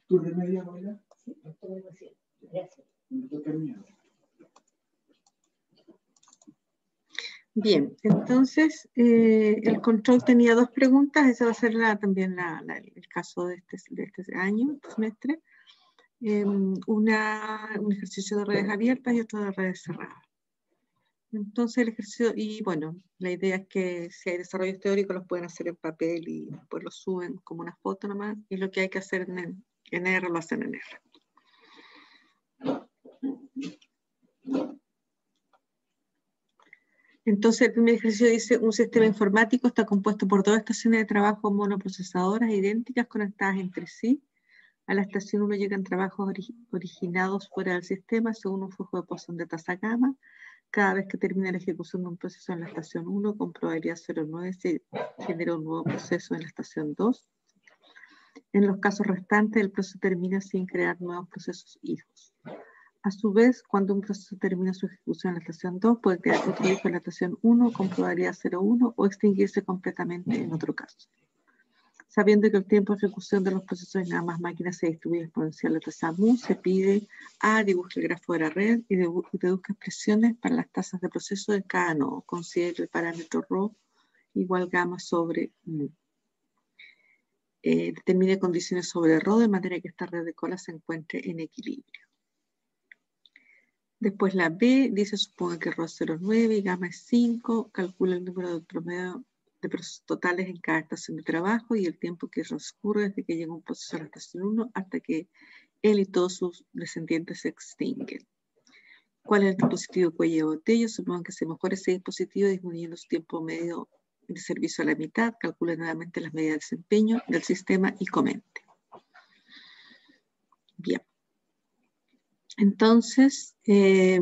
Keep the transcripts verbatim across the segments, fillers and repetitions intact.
¿Tú de media hora? Sí, esto me recién. Gracias. Bien, entonces eh, el control tenía dos preguntas, esa va a ser la, también la, la, el caso de este, de este año, este semestre. Eh, una, un ejercicio de redes abiertas y otro de redes cerradas. Entonces el ejercicio, y bueno, la idea es que si hay desarrollos teóricos los pueden hacer en papel y después los suben como una foto nomás, y lo que hay que hacer en, en R lo hacen en R. Entonces el primer ejercicio dice, un sistema informático está compuesto por dos estaciones de trabajo monoprocesadoras idénticas conectadas entre sí. A la estación uno llegan trabajos ori originados fuera del sistema según un flujo de posición de tasa gamma. Cada vez que termina la ejecución de un proceso en la estación uno, con probabilidad cero punto nueve se genera un nuevo proceso en la estación dos. En los casos restantes, el proceso termina sin crear nuevos procesos hijos. A su vez, cuando un proceso termina su ejecución en la estación dos, puede crear otro hijo en la estación uno con probabilidad cero punto uno o extinguirse completamente en otro caso. Sabiendo que el tiempo de ejecución de los procesos en ambas máquinas se distribuye exponencial a tasa mu, se pide a dibuje el grafo de la red y deduzca expresiones para las tasas de proceso de cada nodo. Considere el parámetro rho igual gamma sobre mu. Eh, determine condiciones sobre rho de manera que esta red de cola se encuentre en equilibrio. Después la B dice, suponga que rho es cero punto nueve y gamma es cinco, calcula el número de promedio de procesos totales en cada estación de trabajo y el tiempo que transcurre desde que llega un proceso a la estación uno hasta que él y todos sus descendientes se extinguen. ¿Cuál es el dispositivo cuello de botella? Supongan que se mejora ese dispositivo disminuyendo su tiempo medio de servicio a la mitad, calcule nuevamente las medidas de desempeño del sistema y comente. Bien. Entonces, eh,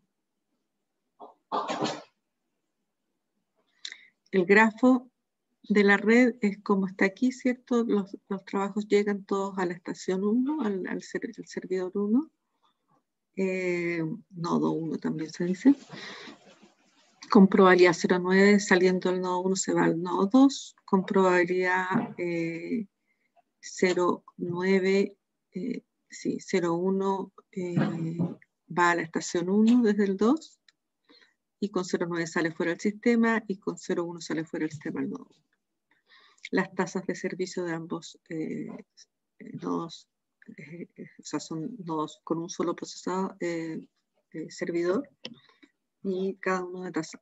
el grafo de la red es como está aquí, ¿cierto? Los, los trabajos llegan todos a la estación uno, al, al, ser, al servidor uno. Eh, nodo uno también se dice. Con probabilidad cero punto nueve, saliendo del nodo uno se va al nodo dos. Con probabilidad eh, cero punto nueve, eh, sí, cero punto uno eh, va a la estación uno desde el dos. Y con cero punto nueve sale fuera del sistema y con cero punto uno sale fuera del sistema al nodo. Las tasas de servicio de ambos eh, nodos, eh, o sea, son nodos con un solo procesador, eh, eh, servidor, y cada uno de tasa.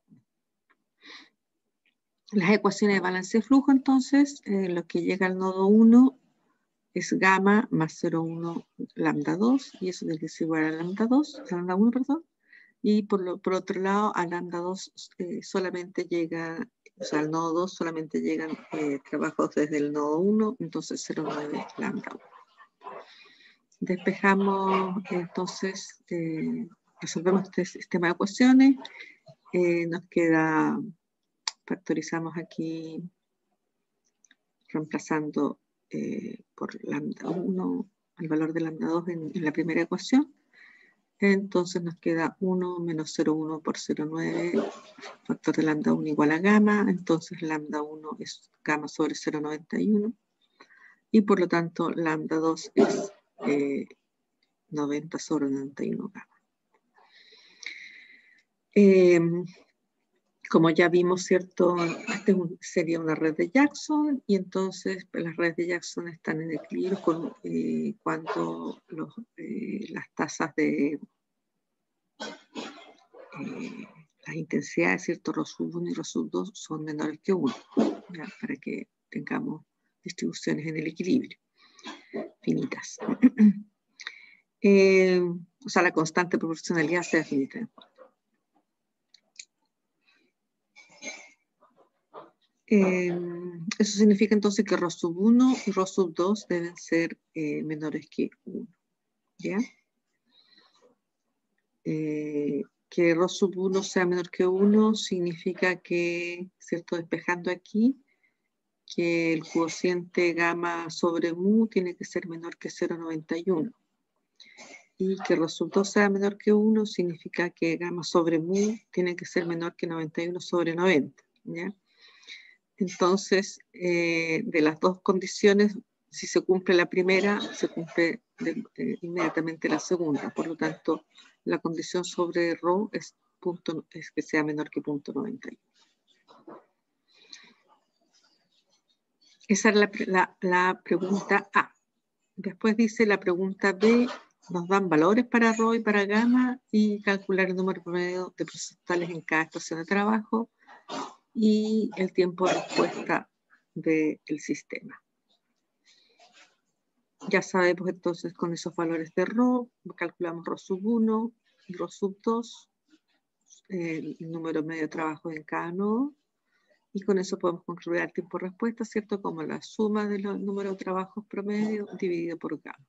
Las ecuaciones de balance de flujo, entonces, eh, lo que llega al nodo uno es gamma más cero punto uno lambda dos, y eso tiene que ser igual a lambda dos, a lambda uno, perdón. Y por, lo, por otro lado, a lambda dos eh, solamente llega, o sea, al nodo dos solamente llegan eh, trabajos desde el nodo uno, entonces cero punto nueve lambda uno. Despejamos, entonces, eh, resolvemos este sistema de ecuaciones. Eh, nos queda, factorizamos aquí, reemplazando eh, por lambda uno, el valor de lambda dos en, en la primera ecuación. Entonces nos queda uno menos cero punto uno por cero punto nueve, factor de lambda uno igual a gamma, entonces lambda uno es gamma sobre cero punto noventa y uno, y por lo tanto lambda dos es eh, noventa sobre noventa y uno gamma. Eh, como ya vimos, ¿cierto? Esta sería una red de Jackson, y entonces pues, las redes de Jackson están en equilibrio con, eh, cuando los, eh, las tasas de eh, las intensidades, ¿cierto? Rho sub uno y Rho sub dos son menores que uno, ¿ya? Para que tengamos distribuciones en el equilibrio, finitas. eh, o sea, la constante proporcionalidad sea finita. Eh, eso significa entonces que Rho sub uno y Rho sub dos deben ser eh, menores que uno, ¿ya? Eh, que Rho sub uno sea menor que uno significa que, ¿cierto? Despejando aquí, que el cociente gamma sobre mu tiene que ser menor que cero punto noventa y uno. Y que Rho sub dos sea menor que uno significa que gamma sobre mu tiene que ser menor que noventa y uno sobre noventa, ¿ya? Entonces, eh, de las dos condiciones, si se cumple la primera, se cumple de, eh, inmediatamente la segunda. Por lo tanto, la condición sobre rho es, punto, es que sea menor que punto noventa y uno. Esa es la, la, la pregunta A. Después dice la pregunta B, nos dan valores para rho y para gamma y calcular el número promedio de procesos totales en cada estación de trabajo y el tiempo de respuesta del sistema. Ya sabemos entonces con esos valores de rho, calculamos rho sub uno y rho sub dos, el, el número medio de trabajo en cada nodo, y con eso podemos concluir el tiempo de respuesta, ¿cierto? Como la suma de los números de trabajos promedio dividido por gamma.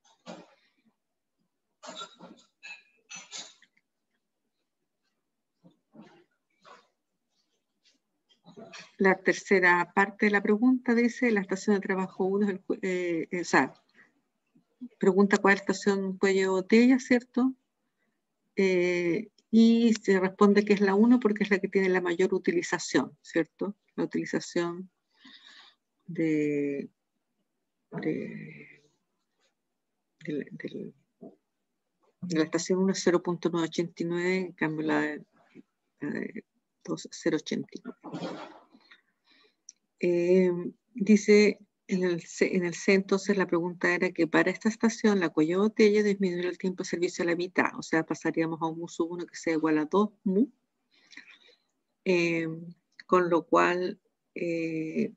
La tercera parte de la pregunta dice, la estación de trabajo uno es el, eh, eh, o sea, pregunta cuál estación cuello de botella, ¿cierto? Eh, y se responde que es la uno porque es la que tiene la mayor utilización, ¿cierto? La utilización de, de, de, de, de la estación uno es cero punto novecientos ochenta y nueve, en cambio la de, la de dos es cero punto ochenta y nueve. Eh, dice en el, C, en el C, entonces la pregunta era que para esta estación la cuello botella disminuir el tiempo de servicio a la mitad, o sea, pasaríamos a un mu sub uno que sea igual a dos mu, eh, con lo cual eh,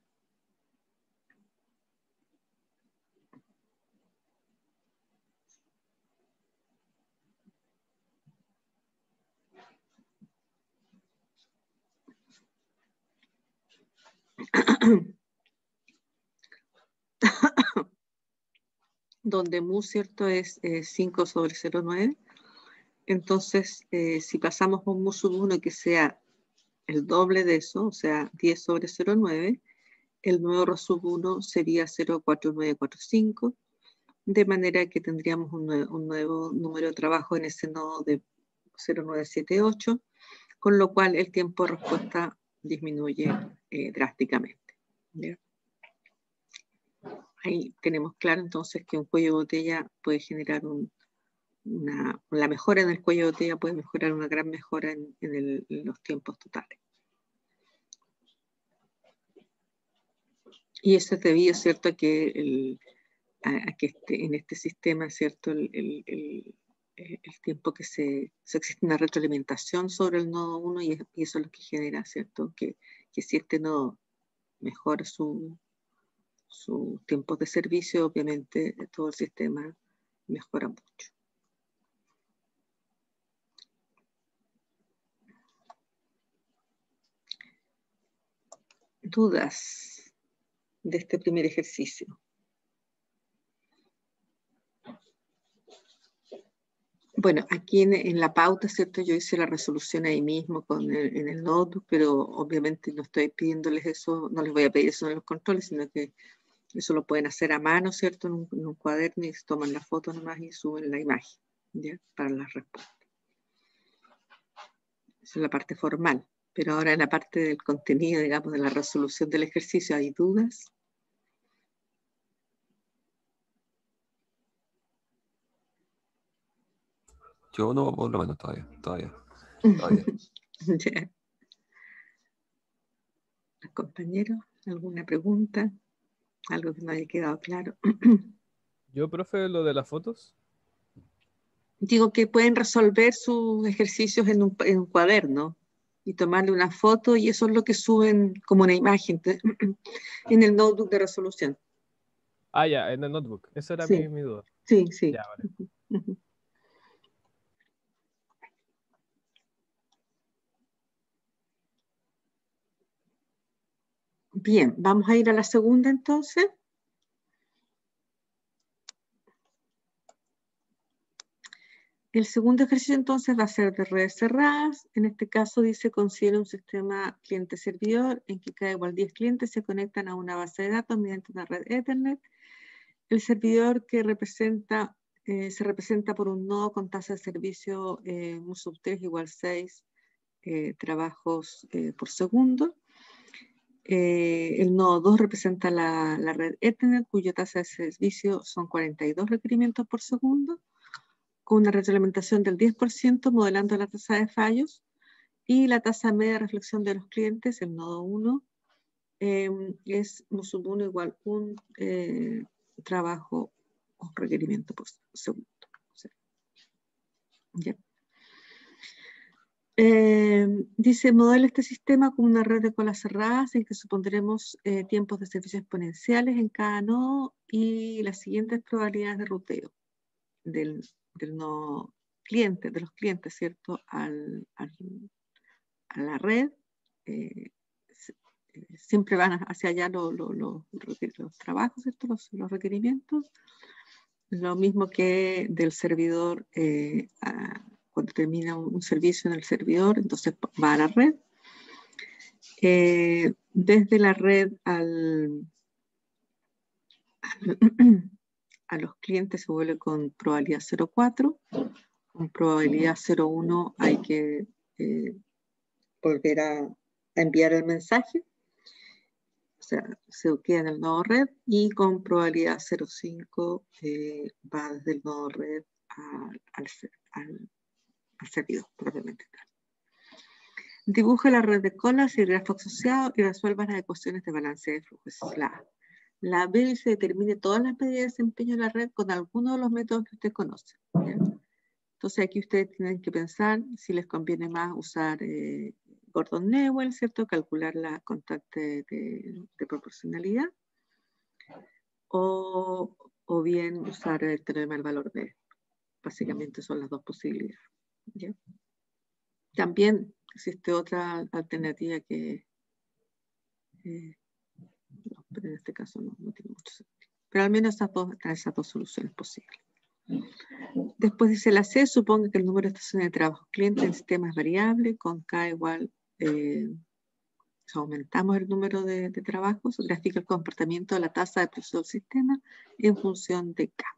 donde mu, ¿cierto?, es eh, cinco sobre cero punto nueve. Entonces, eh, si pasamos a un mu sub uno que sea el doble de eso, o sea, diez sobre cero punto nueve, el nuevo rho sub uno sería cero punto cuatro nueve cuatro cinco, de manera que tendríamos un nuevo, un nuevo número de trabajo en ese nodo de cero punto nueve siete ocho, con lo cual el tiempo de respuesta disminuye eh, drásticamente. ¿Bien? Ahí tenemos claro entonces que un cuello de botella puede generar un, una, la mejora en el cuello de botella puede mejorar una gran mejora en, en, el, en los tiempos totales. Y eso es debido, ¿cierto?, a que, el, a, a que este, en este sistema, ¿cierto?, el, el, el, el tiempo que se, se existe una retroalimentación sobre el nodo uno y, y eso es lo que genera, ¿cierto?, que, que si este nodo mejora su sus tiempos de servicio, obviamente todo el sistema mejora mucho. ¿Dudas de este primer ejercicio? Bueno, aquí en, en la pauta, ¿cierto? Yo hice la resolución ahí mismo con el, en el notebook, pero obviamente no estoy pidiéndoles eso, no les voy a pedir eso en los controles, sino que eso lo pueden hacer a mano, ¿cierto? En un, en un cuaderno y toman la foto nomás y suben la imagen, ¿ya? Para las respuestas. Esa es la parte formal. Pero ahora en la parte del contenido, digamos, de la resolución del ejercicio, ¿hay dudas? Yo no, por lo menos todavía, todavía, todavía. Yeah. ¿Los compañeros? ¿Alguna pregunta? ¿Algo que no haya quedado claro? Yo, profe, lo de las fotos. Digo que pueden resolver sus ejercicios en un, en un cuaderno y tomarle una foto y eso es lo que suben como una imagen en el notebook de resolución. Ah, ya, en el notebook. Esa era Sí, mi, mi duda. sí, sí. Ya, vale. Uh-huh. Bien, vamos a ir a la segunda entonces. El segundo ejercicio entonces va a ser de redes cerradas. En este caso dice, considera un sistema cliente-servidor en que cada igual diez clientes se conectan a una base de datos mediante una red Ethernet. El servidor que representa, eh, se representa por un nodo con tasa de servicio eh, mu sub tres igual seis eh, trabajos eh, por segundo. Eh, el nodo dos representa la, la red Ethernet, cuya tasa de servicio son cuarenta y dos requerimientos por segundo, con una retroalimentación del diez por ciento, modelando la tasa de fallos, y la tasa media de reflexión de los clientes, el nodo uno, eh, es un sub uno igual un eh, trabajo o requerimiento por segundo. O sea, ¿ya? Eh, dice, modela este sistema como una red de colas cerradas en que supondremos eh, tiempos de servicio exponenciales en cada nodo y las siguientes probabilidades de ruteo del, del nodo cliente, de los clientes, ¿cierto? Al, al, a la red. Eh, siempre van hacia allá lo, lo, lo, los trabajos, ¿cierto? Los, los requerimientos. Lo mismo que del servidor eh, a, cuando termina un, un servicio en el servidor, entonces va a la red. Eh, desde la red al, al, a los clientes se vuelve con probabilidad cero punto cuatro, con probabilidad cero punto uno hay que eh, volver a, a enviar el mensaje, o sea, se queda en el nodo red, y con probabilidad cero punto cinco eh, va desde el nodo red al, al, al al servidor propiamente tal. Dibuja la red de colas y el grafo asociado y resuelva las ecuaciones de balance de flujo. Esa es la A. La B dice determine todas las medidas de desempeño de la red con alguno de los métodos que usted conoce. ¿Ya? Entonces aquí ustedes tienen que pensar si les conviene más usar eh, Gordon-Newell, ¿cierto? Calcular la constante de, de proporcionalidad, o, o bien usar el teorema del valor B. Básicamente son las dos posibilidades. ¿Ya? También existe otra alternativa que, eh, no, pero en este caso no, no tiene mucho sentido. Pero al menos esas dos, esas dos soluciones posibles. Después dice la C, suponga que el número de estaciones de trabajo cliente en sistema es variable, con K igual, eh, o sea, aumentamos el número de, de trabajos, grafica el comportamiento de la tasa de proceso del sistema en función de K.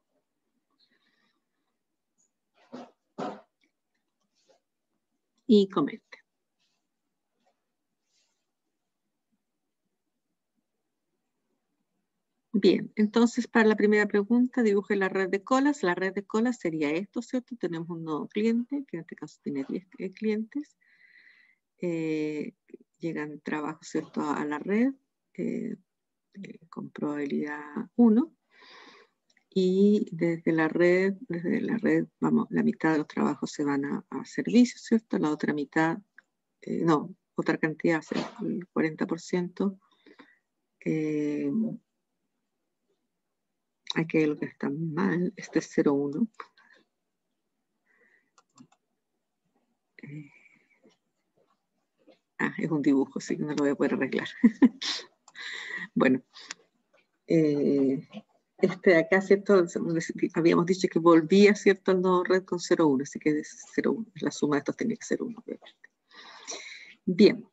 Y comente. Bien, entonces para la primera pregunta, dibuje la red de colas. La red de colas sería esto, ¿cierto? Tenemos un nodo cliente, que en este caso tiene diez clientes. Eh, llegan trabajos, ¿cierto?, a la red eh, eh, con probabilidad uno. Y desde la red, desde la red, vamos, la mitad de los trabajos se van a, a servicios, ¿cierto? La otra mitad, eh, no, otra cantidad, el cuarenta por ciento. Eh, aquí hay lo que está mal, este es cero punto uno. Eh, ah, es un dibujo, así que no lo voy a poder arreglar. Bueno, eh, este de acá, ¿cierto? Habíamos dicho que volvía, ¿cierto?, al nodo red con cero punto uno, así que es cero punto uno. La suma de estos tenía que ser uno, obviamente. Bien.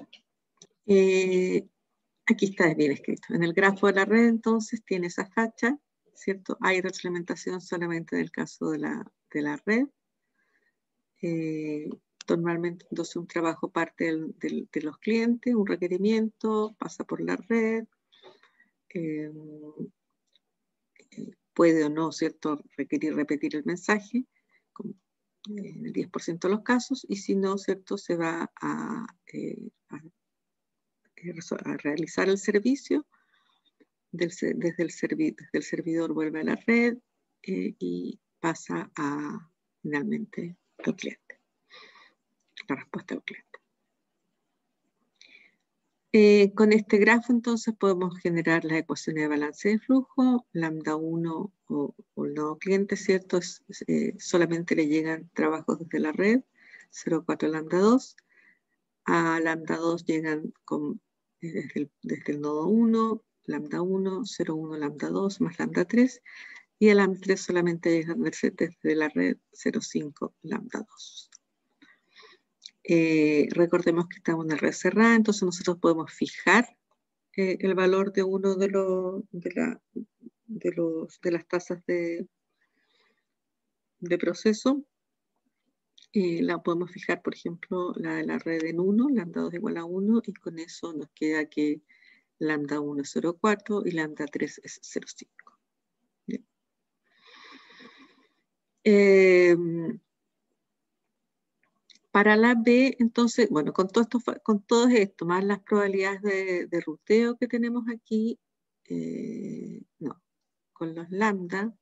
Eh, aquí está bien escrito. En el grafo de la red, entonces, tiene esa facha, ¿cierto? Hay retroalimentación solamente en el caso de la, de la red. Eh, normalmente, entonces, un trabajo parte del, del, de los clientes, un requerimiento, pasa por la red, eh, puede o no, ¿cierto?, requerir repetir el mensaje, como en el diez por ciento de los casos, y si no, ¿cierto?, se va a, eh, a, a realizar el servicio, del, desde, el servi, desde el servidor vuelve a la red eh, y pasa a, finalmente, al cliente, la respuesta al cliente. Eh, con este grafo, entonces, podemos generar las ecuaciones de balance de flujo. Lambda uno o, o el nodo cliente, ¿cierto? Es, eh, solamente le llegan trabajos desde la red, cero punto cuatro lambda dos. A lambda dos llegan con, eh, desde, el, desde el nodo uno, lambda uno, cero punto uno lambda dos, más lambda tres. Y a lambda tres solamente llegan desde la red cero punto cinco lambda dos. Eh, recordemos que estamos en una red cerrada, entonces nosotros podemos fijar eh, el valor de uno de, lo, de, la, de, los, de las tasas de, de proceso Eh, la podemos fijar, por ejemplo, la de la red en uno, lambda dos igual a uno, y con eso nos queda que lambda uno es cero coma cuatro y lambda tres es cero coma cinco. Bien. Eh, para la B, entonces, bueno, con todo esto, con todo esto más las probabilidades de, de ruteo que tenemos aquí, eh, no, con los lambda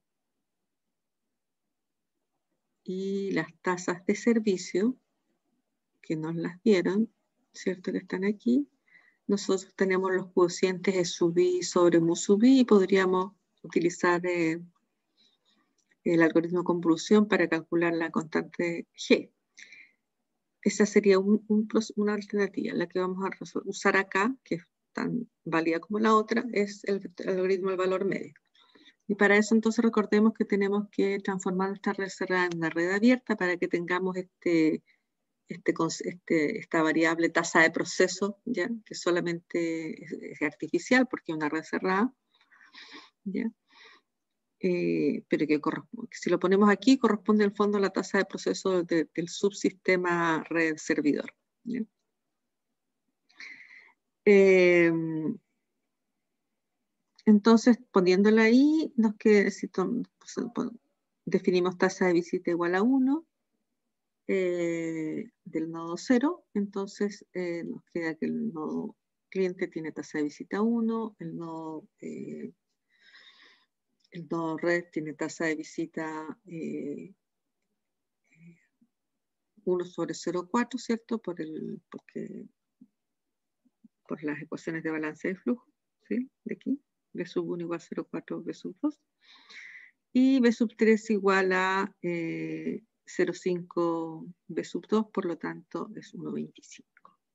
y las tasas de servicio que nos las dieron, ¿cierto? Que están aquí. Nosotros tenemos los cocientes E sub i sobre mu sub i y podríamos utilizar eh, el algoritmo de convolución para calcular la constante G. Esa sería un, un, una alternativa. La que vamos a usar acá, que es tan válida como la otra, es el, el algoritmo del valor medio. Y para eso entonces recordemos que tenemos que transformar nuestra red cerrada en una red abierta para que tengamos este, este, este, esta variable tasa de proceso, ¿ya? Que solamente es, es artificial porque es una red cerrada, ¿ya? Eh, pero que si lo ponemos aquí corresponde al fondo a la tasa de proceso de, del subsistema red servidor, ¿ya? Eh, entonces poniéndola ahí nos queda, si definimos tasa de visita igual a uno eh, del nodo cero, entonces eh, nos queda que el nodo cliente tiene tasa de visita uno, el nodo eh, el nodo red tiene tasa de visita eh, uno sobre cero coma cuatro, ¿cierto? Por, el, porque, por las ecuaciones de balance de flujo, ¿sí? De aquí. B sub uno igual a cero coma cuatro B sub dos. Y B sub tres igual a eh, cero coma cinco B sub dos, por lo tanto es uno coma veinticinco.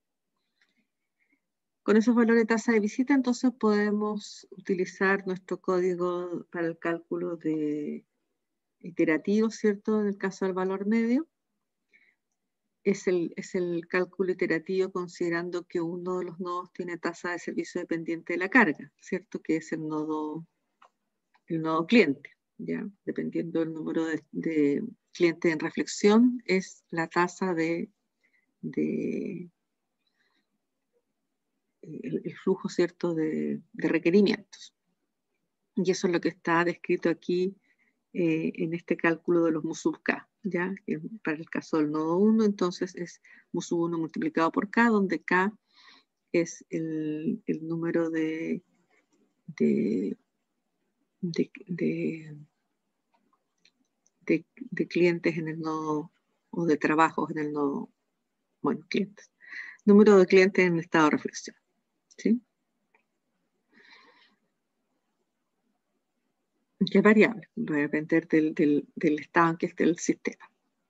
Con esos valores de tasa de visita, entonces podemos utilizar nuestro código para el cálculo de iterativo, ¿cierto? En el caso del valor medio. Es el, es el cálculo iterativo considerando que uno de los nodos tiene tasa de servicio dependiente de la carga, ¿cierto? Que es el nodo, el nodo cliente, ¿ya? Dependiendo del número de, de clientes en reflexión, es la tasa de, de el, el flujo, ¿cierto? De, de requerimientos. Y eso es lo que está descrito aquí eh, en este cálculo de los mu sub k, ¿ya? Para el caso del nodo uno, entonces es mu sub uno multiplicado por k, donde k es el, el número de, de, de, de, de, de clientes en el nodo, o de trabajos en el nodo, bueno, clientes. Número de clientes en estado de reflexión, ¿sí? Que es variable, va a depender del, del, del estado en que esté el sistema.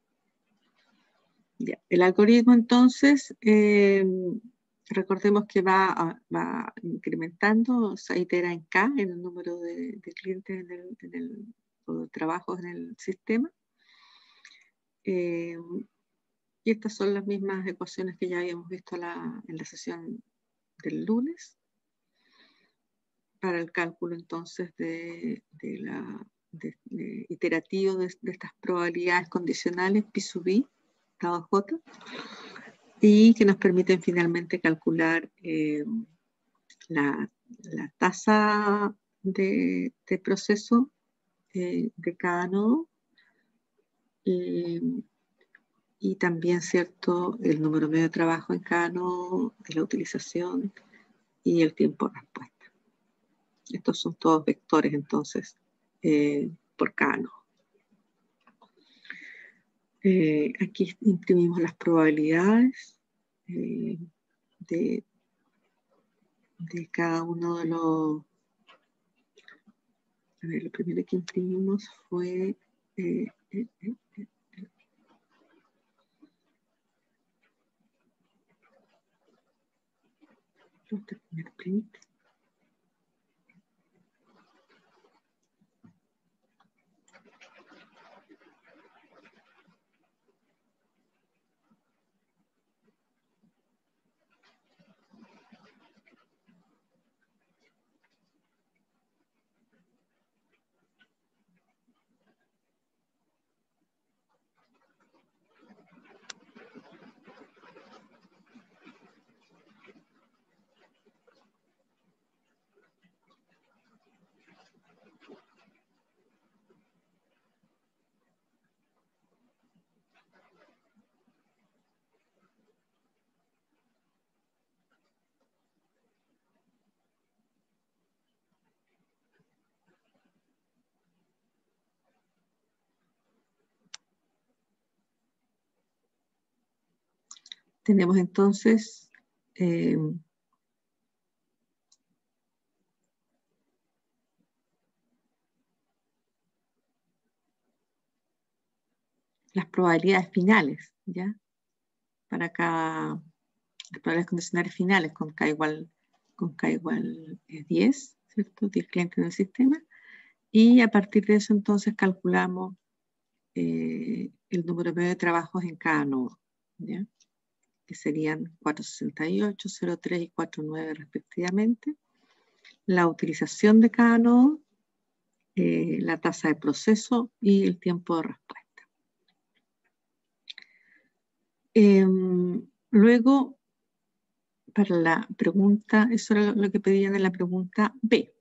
Ya. El algoritmo, entonces, eh, recordemos que va, va incrementando, se itera en K, en el número de, de clientes en el, en el, o de trabajos en el sistema. Eh, y estas son las mismas ecuaciones que ya habíamos visto la, en la sesión del lunes, para el cálculo entonces de, de la de, de iterativo de, de estas probabilidades condicionales P sub I dado J, y que nos permiten finalmente calcular eh, la, la tasa de, de proceso eh, de cada nodo eh, y también, ¿cierto?, el número medio de trabajo en cada nodo, de la utilización y el tiempo de respuesta. Estos son todos vectores, entonces, eh, por cada nodo. Eh, aquí imprimimos las probabilidades eh, de, de cada uno de los... A ver, lo primero que imprimimos fue... Eh, eh, eh, eh, este primer print. tenemos entonces eh, las probabilidades finales, ¿ya? Para cada, las probabilidades condicionales finales con K igual, con K igual eh, diez, ¿cierto? diez clientes en el sistema. Y a partir de eso entonces calculamos eh, el número medio de trabajos en cada nodo, ¿ya? Que serían cuatrocientos sesenta y ocho, cero tres y cuarenta y nueve respectivamente. La utilización de cada nodo, eh, la tasa de proceso y el tiempo de respuesta. Eh, luego, para la pregunta, eso era lo que pedían en la pregunta B.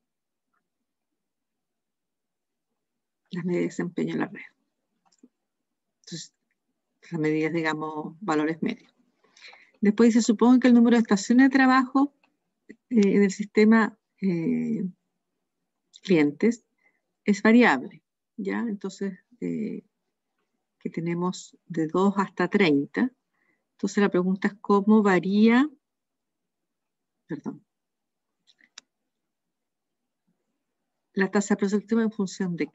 Las medidas de desempeño en la red. Entonces, las medidas, digamos, valores medios. Después se supone que el número de estaciones de trabajo eh, del sistema eh, clientes es variable, ¿ya? Entonces, eh, que tenemos de dos hasta treinta. Entonces la pregunta es cómo varía, perdón, la tasa perceptiva en función de K.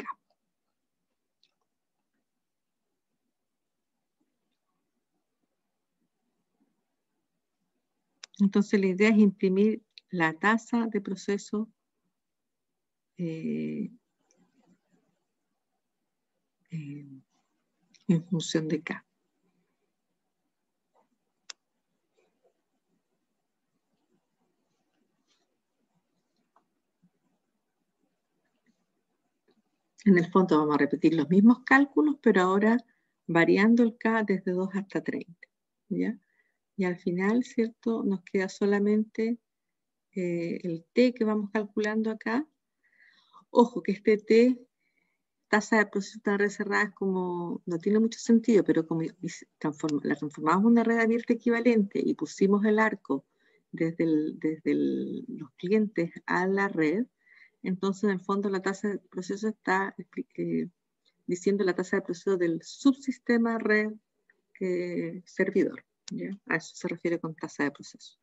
Entonces la idea es imprimir la tasa de proceso eh, eh, en función de K. En el fondo vamos a repetir los mismos cálculos, pero ahora variando el K desde dos hasta treinta, ¿ya? Y al final, ¿cierto? Nos queda solamente eh, el T que vamos calculando acá. Ojo que este T, tasa de proceso de red cerrada, es como, no tiene mucho sentido, pero como transforma, la transformamos en una red abierta equivalente y pusimos el arco desde, el, desde el, los clientes a la red, entonces en el fondo la tasa de proceso está eh, diciendo la tasa de proceso del subsistema red eh, servidor, ¿ya? A eso se refiere con tasa de proceso.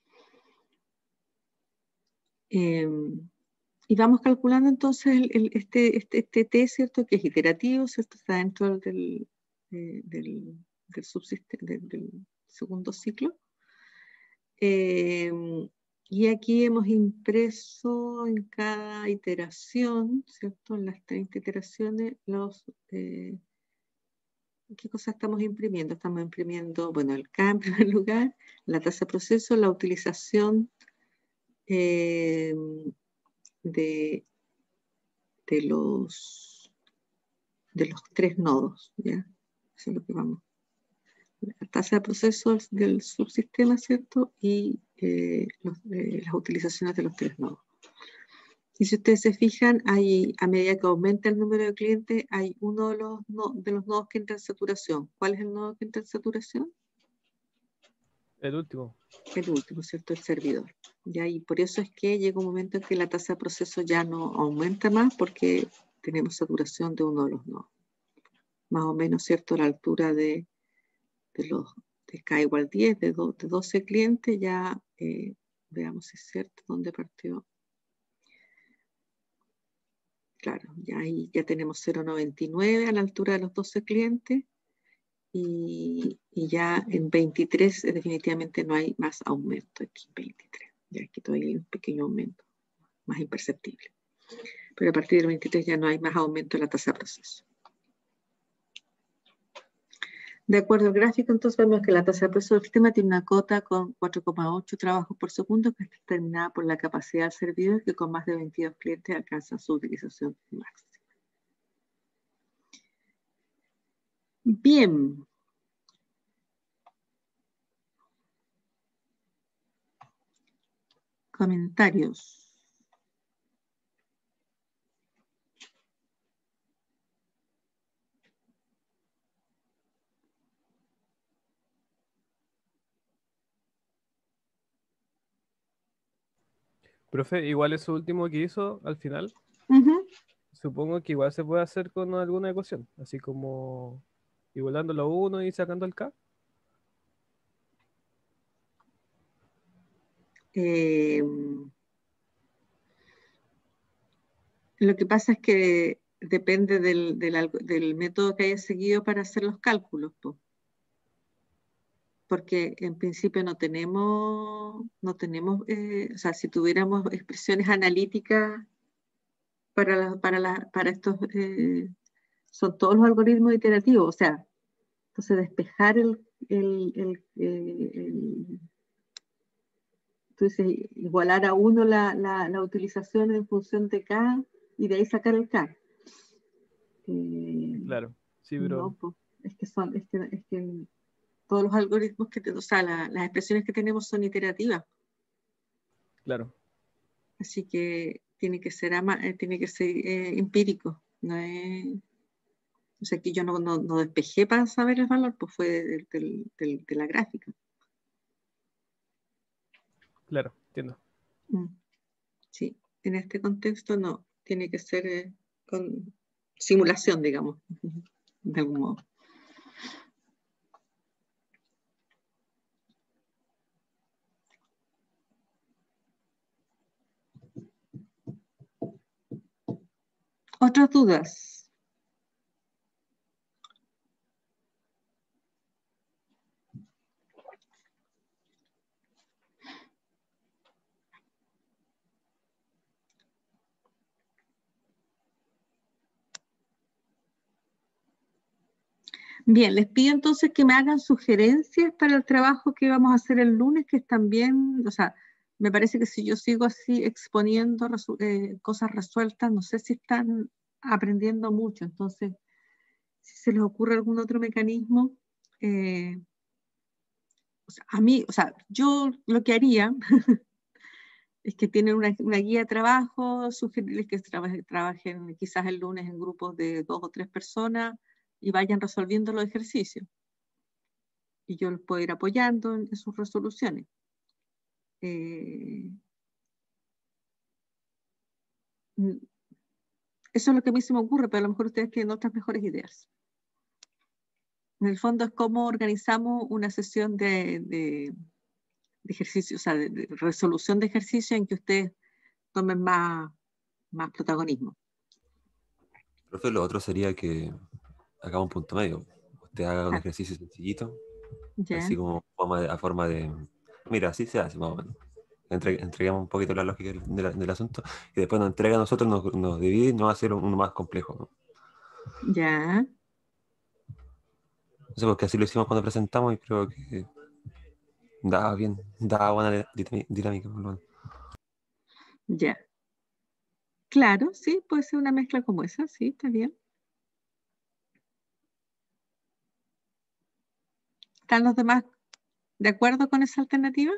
Eh, y vamos calculando entonces el, el, este, este, este T, ¿cierto? Que es iterativo, ¿cierto? Está dentro del, eh, del, del, subsistema, del, del segundo ciclo. Eh, y aquí hemos impreso en cada iteración, ¿cierto? En las treinta iteraciones, los... Eh, ¿qué cosas estamos imprimiendo? Estamos imprimiendo, bueno, el K en primer lugar, la tasa de proceso, la utilización eh, de, de, los, de los tres nodos, ¿ya? Eso es lo que vamos. La tasa de proceso del subsistema, ¿cierto? Y eh, los, eh, las utilizaciones de los tres nodos. Y si ustedes se fijan, hay, a medida que aumenta el número de clientes, hay uno de los, no, de los nodos que entra en saturación. ¿Cuál es el nodo que entra en saturación? El último. El último, ¿cierto? El servidor. ¿Ya? Y por eso es que llega un momento en que la tasa de proceso ya no aumenta más porque tenemos saturación de uno de los nodos. Más o menos, ¿cierto? A la altura de, de los de K igual diez, de, do, de doce clientes, ya eh, veamos si es cierto dónde partió. Claro, ya ahí ya tenemos cero coma noventa y nueve a la altura de los doce clientes y, y ya en veintitrés eh, definitivamente no hay más aumento aquí, veintitrés. Ya aquí todavía hay un pequeño aumento, más imperceptible. Pero a partir del veintitrés ya no hay más aumento en la tasa de proceso. De acuerdo al gráfico, entonces vemos que la tasa de proceso del sistema tiene una cota con cuatro coma ocho trabajos por segundo, que está determinada por la capacidad del servidor, que con más de veintidós clientes alcanza su utilización máxima. Bien. Comentarios. Profe, igual eso último que hizo al final, Uh-huh. supongo que igual se puede hacer con alguna ecuación, así como igualando lo uno y sacando el K. Eh, lo que pasa es que depende del, del, algo- del método que hayas seguido para hacer los cálculos, po. Porque en principio no tenemos, no tenemos, eh, o sea, si tuviéramos expresiones analíticas para, la- para, la- para estos, eh, son todos los algoritmos iterativos, o sea, entonces despejar el, el, el, eh, el- tú dices, igualar a uno la, la, la utilización en función de K y de ahí sacar el K. Eh, Claro, sí, no, pero pues, es que son, es que, es que todos los algoritmos que, te- o sea, la- las expresiones que tenemos son iterativas, claro, así que tiene que ser, ama- eh, tiene que ser eh, empírico, no es, o sea, que yo no, no, no despejé para saber el valor, pues fue del- del- del- de la gráfica. claro, entiendo. Mm, sí, en este contexto no, tiene que ser eh, con simulación, digamos, de algún modo. ¿Otras dudas? Bien, les pido entonces que me hagan sugerencias para el trabajo que vamos a hacer el lunes, que están bien, o sea, me parece que si yo sigo así exponiendo resu- eh, cosas resueltas, no sé si están aprendiendo mucho, entonces, si se les ocurre algún otro mecanismo, eh, o sea, a mí, o sea, yo lo que haría es que tienen una, una guía de trabajo, sugerirles que trabajen, trabajen quizás el lunes en grupos de dos o tres personas y vayan resolviendo los ejercicios. Y yo los puedo ir apoyando en, en sus resoluciones. Eh, mm, eso es lo que a mí se me ocurre, pero a lo mejor ustedes tienen otras mejores ideas. En el fondo es cómo organizamos una sesión de, de, de ejercicio, o sea, de, de resolución de ejercicio en que ustedes tomen más, más protagonismo. Profe, lo otro sería que hagamos un punto medio. Usted haga un Ah, ejercicio sencillito, ya, así como forma de- a forma de... Mira, así se hace más o menos. Entre- entregamos un poquito la lógica del, del- del asunto y después nos entrega a nosotros, nos, nos divide y nos va a hacer uno más complejo, ¿no? ya, No sé, porque así lo hicimos cuando presentamos y creo que daba bien, daba buena dinami- dinámica, por lo menos. ya. Claro, sí, puede ser una mezcla como esa, sí, está bien. ¿Están los demás de acuerdo con esa alternativa?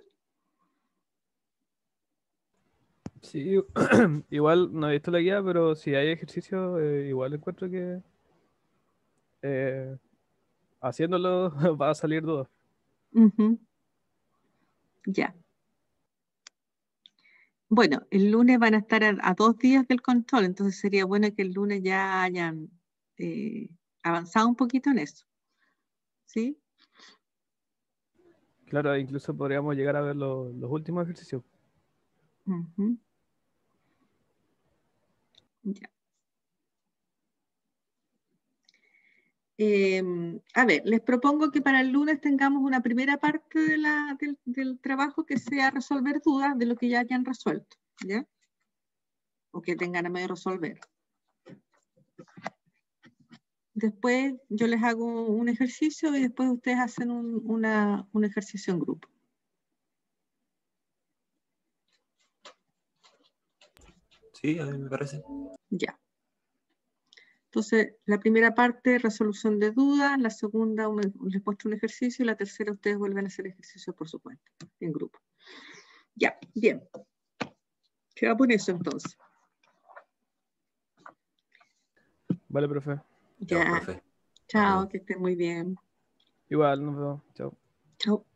Sí, igual no he visto la guía, pero si hay ejercicio, eh, igual encuentro que eh, haciéndolo va a salir dudas. Ujú, ya. Bueno, el lunes van a estar a, a dos días del control, entonces sería bueno que el lunes ya hayan eh, avanzado un poquito en eso, ¿sí? Claro, incluso podríamos llegar a ver lo- los últimos ejercicios. Ujú, ya. Em, a ver, les propongo que para el lunes tengamos una primera parte de la- del, del trabajo que sea resolver dudas de lo que ya hayan resuelto, ¿ya? O que tengan a medio resolver. Después yo les hago un ejercicio y después ustedes hacen un, una- un ejercicio en grupo. Sí, a mí me parece. Ya. Entonces, la primera parte, resolución de dudas, la segunda, un- les muestro un ejercicio y la tercera, ustedes vuelven a hacer ejercicio por su cuenta, en grupo. Ya, bien. Queda por eso entonces. Vale, profe. Ya, Ya, profe. Nos chao, vemos. que estén muy bien. Igual, nos vemos. Chao. Chao.